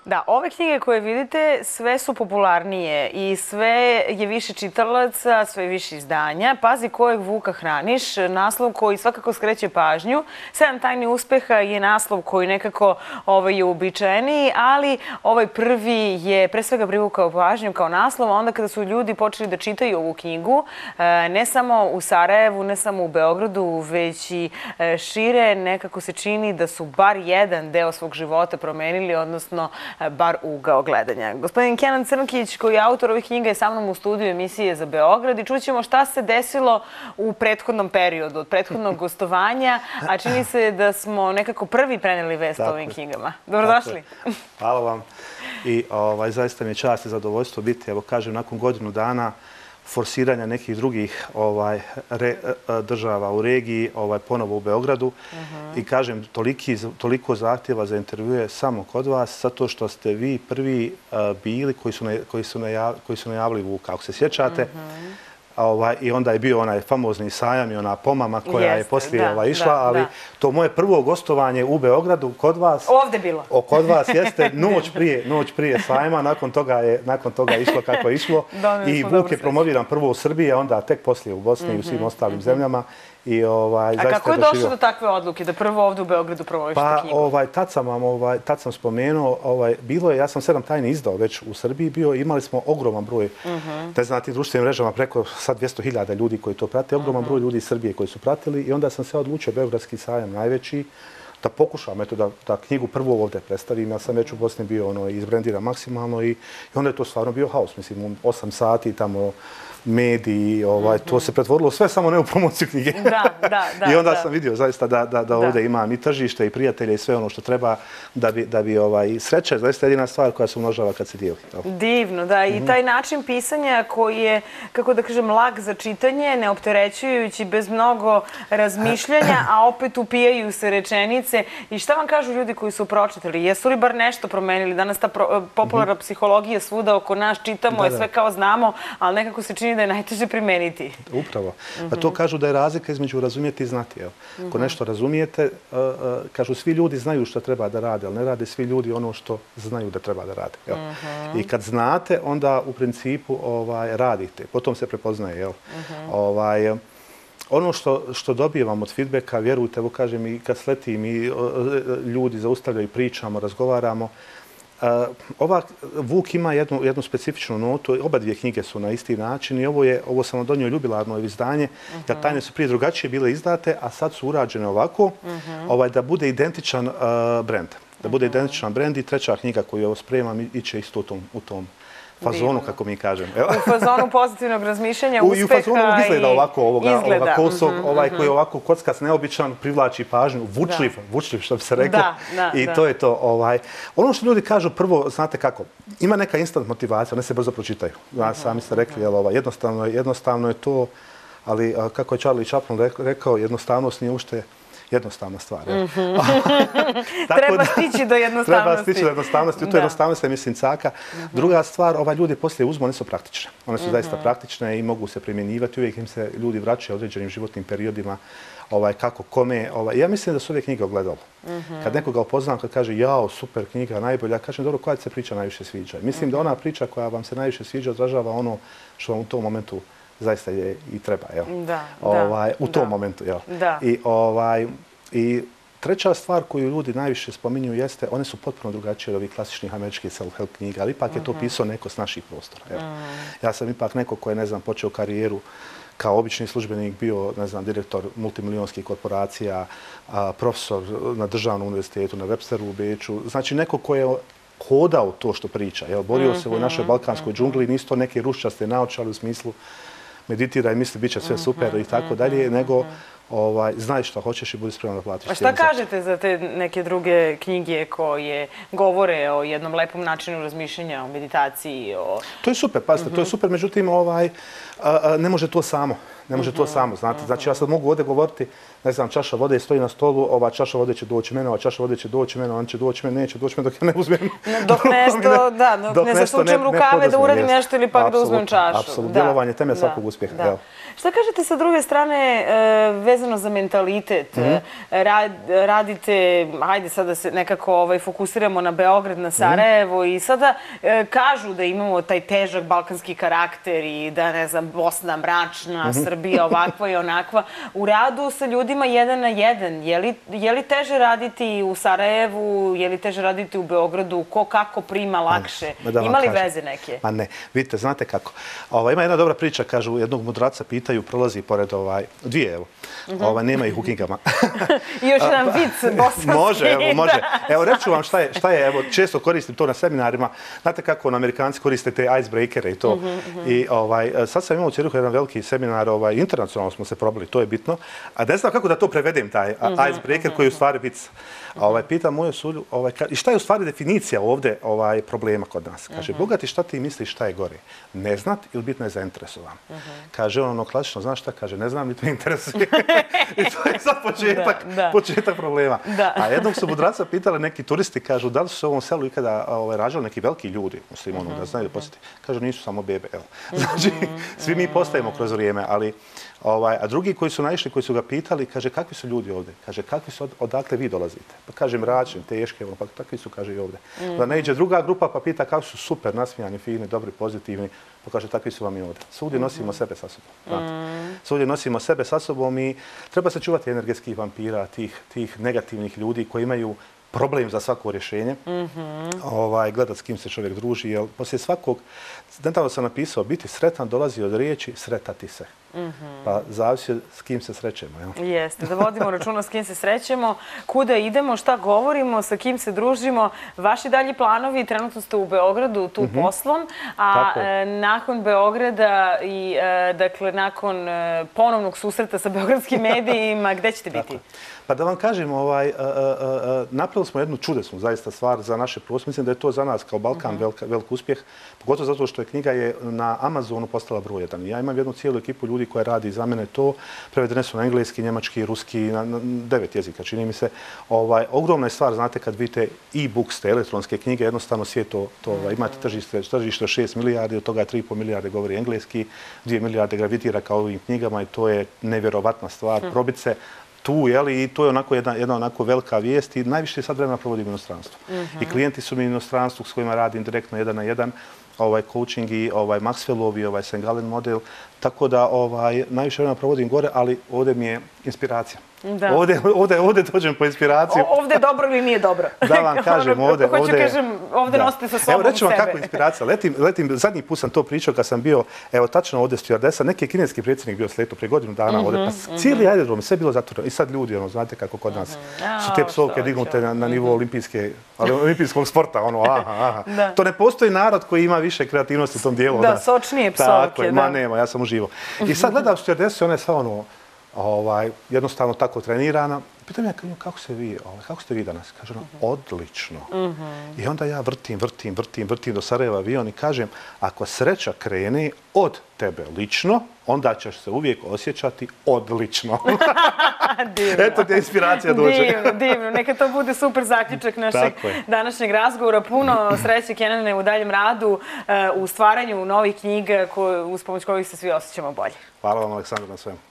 Da, ove knjige koje vidite sve su popularnije i sve je više čitalaca, sve je više izdanja. Pazi kojeg vuka hraniš, naslov koji svakako skreće pažnju. 7 tajni uspeha je naslov koji nekako je uobičajeniji, ali ovaj prvi je pre svega privukao pažnju kao naslov, a onda kada su ljudi počeli da čitaju ovu knjigu, ne samo u Sarajevu, ne samo u Beogradu, već i šire, nekako se čini da su bar jedan deo svog života promenili, odnosno bar ugao gledanja. Gospodin Kenan Crnkić, koji je autor ovih knjiga, je sa mnom u studiju emisije za Beograd i čućemo šta se desilo u prethodnom periodu, od prethodnog gostovanja, a čini se da smo nekako prvi preneli vest o ovim knjigama. Dobrodošli. Hvala vam. I zaista mi je čast i zadovoljstvo biti, evo kažem, nakon godinu dana forsiranja nekih drugih država u regiji, ponovo u Beogradu. I kažem, toliko zahtjeva za intervjue samo kod vas, zato što ste vi prvi bili koji su najavili Vuka. Ako se sjećate, i onda je bio onaj famozni sajam i ona pomama koja je poslije išla, ali to moje prvo gostovanje u Beogradu kod vas... Ovdje bilo. Kod vas jeste noć prije sajma, nakon toga je išlo kako je išlo. I Vuk je promoviran prvo u Srbiji, a onda tek poslije u Bosni i u svim ostalim zemljama. A kako je došlo do takve odluke, da prvo ovdje u Beogradu promovišete knjigu? Tad sam spomenuo, bilo je, ja sam 7 tajni izdao već u Srbiji bio, imali smo ogroman broj, ne znam, na tim društvenim mrežama preko sad 200.000 ljudi koji to prate, ogroman broj ljudi iz Srbije koji su pratili i onda sam se odlučio, Beogradski sajam najveći, da pokušam da knjigu prvo ovdje predstavim. Ja sam već u Bosni bio izbrendiran maksimalno i onda je to stvarno bio haos. Mislim, 8 sati tamo mediji, to se pretvorilo sve samo ne u promociju knjige. I onda sam vidio zaista da ovdje imam i tržište i prijatelje i sve ono što treba da bi sreća je zaista jedina stvar koja se umnožava kad se dijeli. Divno, da. I taj način pisanja koji je, kako da kažem, lak za čitanje, neopterećujući, bez mnogo razmišljanja, a opet upijaju se rečenice. I šta vam kažu ljudi koji su pročitali? Jesu li bar nešto promenili? Danas ta popularna psihologija svuda oko nas, čitamo je sve kao znamo, ali nekako se čini da je najteže primeniti. Upravo. A to kažu da je razlika između razumijeti i znati. Ako nešto razumijete, kažu svi ljudi znaju što treba da rade, ali ne rade svi ljudi ono što znaju da treba da rade. I kad znate, onda u principu radite. Potom se prepoznaje. Ono što dobivam od feedbacka, vjerujte, evo kažem, i kad sletim i ljudi zaustavljaju, pričamo, razgovaramo, Vuk ima jednu specifičnu notu, oba dvije knjige su na isti način i ovo sam donio jubilarno izdanje, jer tajne su prije drugačije bile izdate, a sad su urađene ovako, da bude identičan brend. Da bude identičan brend i treća knjiga koju ovo spremam iće isto u tom fazonu, kako mi kažem. U fazonu pozitivnog razmišljanja, uspeha i... I u fazonu izgleda ovako ovoga kosog, koji je ovako kockac neobičan, privlači pažnju, vučljiv što bi se reklo. I to je to. Ono što ljudi kažu prvo, znate kako, ima neka instant motivacija, one se brzo pročitaju. Sami ste rekli, jednostavno je to, ali kako je Charlie Chaplin rekao, jednostavnost nije ušte jednostavna stvar. Treba stići do jednostavnosti. Treba stići do jednostavnosti. U toj jednostavnosti je mislim caka. Druga stvar, ljudi poslije uzmu, one su praktične. One su zaista praktične i mogu se primjenjivati. Uvijek im se ljudi vraćaju određenim životnim periodima kako, kome. Ja mislim da su ove knjige ogledalo. Kad nekoga upoznam, kad kaže jao, super knjiga, najbolja, kažem dobro, koja se priča najviše sviđa. Mislim da ona priča koja vam se najviše sviđa odražava ono što vam u tom momentu zaista je i treba, u tom momentu. I treća stvar koju ljudi najviše spominju jeste, one su potpuno drugačije od ovih klasičnih američkih self-help knjiga, ali ipak je to pisao neko s naših prostora. Ja sam ipak neko ko je, ne znam, počeo karijeru kao obični službenik, bio, ne znam, direktor multimilijonskih korporacija, profesor na državnom univerzitetu, na Websteru u Beču. Znači, neko ko je hodao to što priča. Borio se u našoj balkanskoj džungli, nisu to neke ruščaste naočale u smislu meditira i misli bit će sve super i tako dalje, nego znaj što hoćeš i budi spreman da platiš cijenu. A šta kažete za te neke druge knjige koje govore o jednom lepom načinu razmišljanja, o meditaciji? To je super, pazite, to je super, međutim, ne može to samo. Ne može to samo, znate. Znači, ja sad mogu ovdje govoriti, ne znam, čaša vode stoji na stolu, ova čaša vode će doći mene, ova čaša vode će doći mene, on će doći mene, neće doći mene dok ja ne uzmem. Dok ne zasučem rukave da uradim nešto ili pak da uzmem čašu. Apsolutno, djelovanje temelj svakog uspjeha. Šta kažete sa druge strane vezano za mentalitet. Radite, hajde sad da se nekako fokusiramo na Beograd, na Sarajevo i sada kažu da imamo taj težak balkanski karakter i da, ne znam, Bosna mračna, Srbija ovakva i onakva. U radu sa ljudima jedan na jedan, je li teže raditi u Sarajevu, je li teže raditi u Beogradu, ko kako prima lakše? Ima li veze neke? Ma ne, vidite, znate kako. Ima jedna dobra priča, kažu, jednog mudraca pitaju, prolazi pored dvije, evo, nema ih u knjigama. I još jedan vic bosanski. Može, evo, može. Evo, reću vam šta je, evo, često koristim to na seminarima. Znate kako Amerikanci koriste te icebreakere i to. I sad sam imao u Cirihu jedan veliki seminar, internacionalno smo se probali, to je bitno. A ne znam kako da to prevedem, taj icebreaker koji je u stvari vic. Pitam moju sulju, i šta je u stvari definicija ovdje problema kod nas? Kaže, bogati, šta ti misliš šta je gore? Ne znat ili biti nezainteresovan? Kaže, ono klasično, znaš šta? Kaže, ne znam, niti me interesuje. I to je sad početak problema. A jednog su mudraca pitali neki turisti, kažu, da li su se u ovom selu ikada rađali neki veliki ljudi, muslimani, da znaju posjeti? Kažu, nisu samo bebe, evo. Znači, svi mi postajemo kroz vrijeme, ali a drugi koji su naišli, koji su ga pitali, kaže, kakvi su ljudi ovdje? Kaže, kakvi su, odakle vi dolazite? Pa kaže, mračni, teški, pa takvi su, kaže, i ovdje. Da ne iđe druga grupa pa pita kako su super, nasmijani, fini, dobri, pozitivni, pa kaže, takvi su vam i ovdje. Svugdje nosimo sebe sa sobom. Svugdje nosimo sebe sa sobom i treba se čuvati energetskih vampira, tih negativnih ljudi koji imaju problem za svako rješenje, gledat s kim se čovjek druži, jer poslije svakog, nedavno sam napisao, biti sretan dolazi od riječi sretati se. Pa zavisi s kim se srećemo. Jeste, da vodimo računa s kim se srećemo, kuda idemo, šta govorimo, sa kim se družimo. Vaši dalji planovi, trenutno ste u Beogradu tu poslom, a nakon Beograda i dakle nakon ponovnog susreta sa beogradskim medijima, gde ćete biti? Pa da vam kažem, napravili smo jednu čudesnu zaista stvar za naše prostor. Mislim da je to za nas kao Balkan velik uspjeh, pogotovo zato što je knjiga na Amazonu postala broj 1. Ja imam jednu cijelu ekipu ljudi koja radi za mene to. Prevedene su na engleski, njemački, ruski, na 9 jezika, čini mi se. Ogromna je stvar, znate, kad vidite e-books, te elektronske knjige, jednostavno svijet to imate tržište od 6 milijardi, od toga 3,5 milijarde govori engleski, 2 milijarde gravitira kao ovim knjigama i to je nevjerovatna stvar. Probit se tu, i to je jedna onako velika vijest i najviše sad vremena provodim u inostranstvu. I klijenti su mi u inostranstvu s kojima radim direktno 1 na 1, coaching i Maxwellovi, St. Gallen model, tako da najviše vremena provodim gore, ali ovdje mi je inspiracija. Ovdje dođem po inspiraciju. Ovdje je dobro ili nije dobro? Da vam kažem, ovdje... Hoću kažem, ovdje nosite sa sobom sebe. Evo, reću vam kako inspiracija. Letim, zadnji put sam to pričao kad sam bio, evo, tačno ovdje stewardesa, neki kineski predsjednik bio sleto prije godinu dana ovdje, pa cijeli aerodrom, sve bilo zatvoreno. I sad ljudi, znate kako kod nas su te psovke dignute na nivo olimpijskog sporta, To ne postoji narod koji ima više kreativnosti u tom dijelu. Da, sočnije psovke. Tako je, nema, ja sam uživo. I sad gledam stewardesu, ona je sva jednostavno tako trenirana. Pitam ja, kako ste vi danas? Kaže ona, odlično. I onda ja vrtim do Sarajeva avion i kažem, ako sreća krene od tebe lično, onda ćeš se uvijek osjećati odlično. Eto gdje inspiracija dođe. Divno. Neka to bude super zaključak našeg današnjeg razgovora. Puno sreće, Kenane, u daljem radu, u stvaranju novih knjiga uz pomoć kojih se svi osjećamo bolje. Hvala vam, Aleksandar, na svemu.